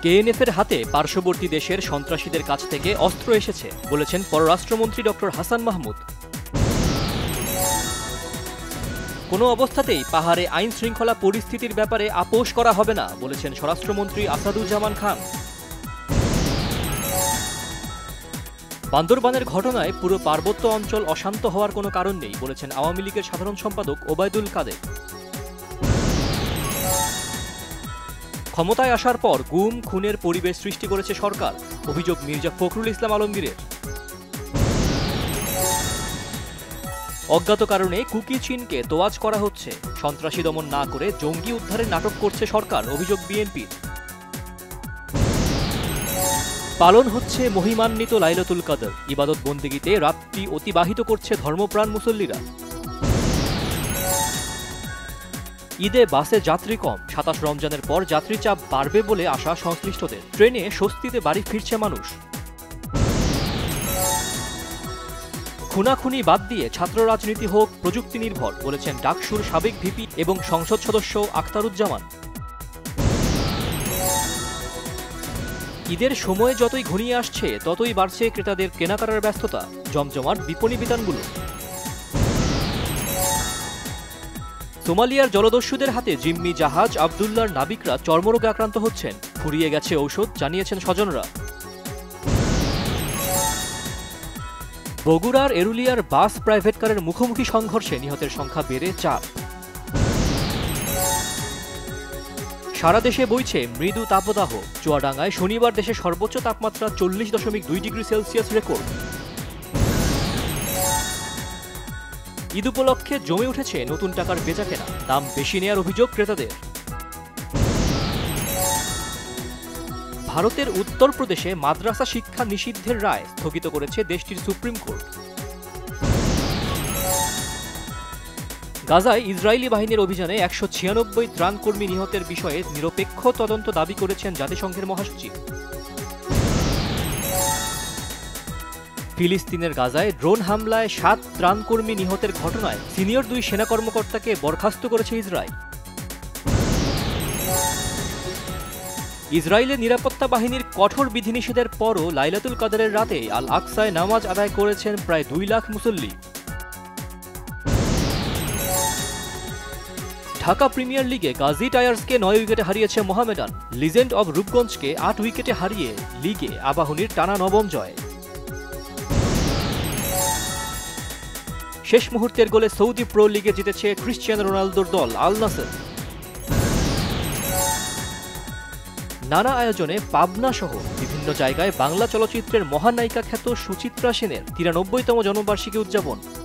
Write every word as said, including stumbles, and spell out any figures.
কেএনএফের হাতে পার্শ্ববর্তী দেশের সন্ত্রাসীদের কাছ থেকে অস্ত্র এসেছে বলেছেন পররাষ্ট্রমন্ত্রী ডক্টর হাসান মাহমুদ। কোনো অবস্থাতেই পাহাড়ে আইন শৃঙ্খলা পরিস্থিতির ব্যাপারে আপোষ করা হবে না বলেছেন স্বরাষ্ট্রমন্ত্রী আসাদুজ্জামান খান। বান্দরবানের ঘটনায় পুরো পার্বত্য অঞ্চল অশান্ত হওয়ার কোনো কারণ নেই বলেছেন আওয়ামী লীগের সাধারণ সম্পাদক ওবায়দুল কাদের। ক্ষমতায় আসার পর গুম খুনের পরিবেশ সৃষ্টি করেছে সরকার, অভিযোগ মির্জা ফখরুল ইসলাম আলমগীরের। অজ্ঞাত কারণে কুকি চিনকে তোয়াজ করা হচ্ছে, সন্ত্রাসী দমন না করে জঙ্গি উদ্ধারের নাটক করছে সরকার, অভিযোগ বিএনপির। পালন হচ্ছে মহিমান্বিত লাইলাতুল কদর, ইবাদত বন্দেগীতে রাতটি অতিবাহিত করছে ধর্মপ্রাণ মুসল্লিরা। ঈদে বাসে যাত্রী কম, সাতাশ রমজানের পর যাত্রী চাপ বাড়বে বলে আশা সংশ্লিষ্টদের, ট্রেনে স্বস্তিতে বাড়ি ফিরছে মানুষ। খুনাখুনি বাদ দিয়ে ছাত্র রাজনীতি হোক প্রযুক্তি নির্ভর বলেছেন ডাকসুর সাবেক ভিপি এবং সংসদ সদস্য আখতারুজ্জামান। ঈদের সময়ে যতই ঘনিয়ে আসছে ততই বাড়ছে ক্রেতাদের কেনাকাটার ব্যস্ততা, জমজমাট বিপণী বিতানগুলো। সোমালিয়ার জলদস্যুদের হাতে জিম্মি জাহাজ আবদুল্লার নাবিকরা চর্মরোগে আক্রান্ত হচ্ছেন, ফুরিয়ে গেছে ঔষধ, জানিয়েছেন স্বজনরা। বগুড়ার এরুলিয়ার বাস প্রাইভেট কারের মুখোমুখি সংঘর্ষে নিহতের সংখ্যা বেড়ে চার। সারা দেশে বইছে মৃদু তাপদাহ, চুয়াডাঙ্গায় শনিবার দেশে সর্বোচ্চ তাপমাত্রা চল্লিশ দশমিক দুই ডিগ্রি সেলসিয়াস রেকর্ড। ঈদ উপলক্ষে জমে উঠেছে নতুন টাকার বেচাকেনা, দাম বেশি নেয়ার অভিযোগ ক্রেতাদের। ভারতের উত্তরপ্রদেশে মাদ্রাসা শিক্ষা নিষিদ্ধের রায় স্থগিত করেছে দেশটির সুপ্রিম কোর্ট। গাজায় ইসরায়েলি বাহিনীর অভিযানে একশো ছিয়ানব্বই ত্রাণকর্মী নিহতের বিষয়ে নিরপেক্ষ তদন্ত দাবি করেছেন জাতিসংঘের মহাসচিব। ফিলিস্তিনের গাজায় ড্রোন হামলায় সাত ত্রাণকর্মী নিহতের ঘটনায় সিনিয়র দুই সেনা কর্মকর্তাকে বরখাস্ত করেছে ইসরায়েল। ইসরায়েলের নিরাপত্তা বাহিনীর কঠোর বিধিনিষেধের পরও লাইলাতুল কদরের রাতে আল আকসায় নামাজ আদায় করেছেন প্রায় দুই লাখ মুসল্লি। ঢাকা প্রিমিয়ার লিগে গাজী টায়ার্সকে নয় উইকেটে হারিয়েছে মোহামেডান, লিজেন্ড অব রূপগঞ্জকে আট উইকেটে হারিয়ে লিগে আবাহনীর টানা নবম জয়। শেষ মুহূর্তের গোলে সৌদি প্রো লিগে জিতেছে ক্রিশ্চিয়ানো রোনালদোর দল আল নাসর। নানা আয়োজনে পাবনা সহ বিভিন্ন জায়গায় বাংলা চলচ্চিত্রের মহানায়িকা খ্যাত সুচিত্রা সেনের তিরানব্বইতম জন্মবার্ষিকী উদযাপন।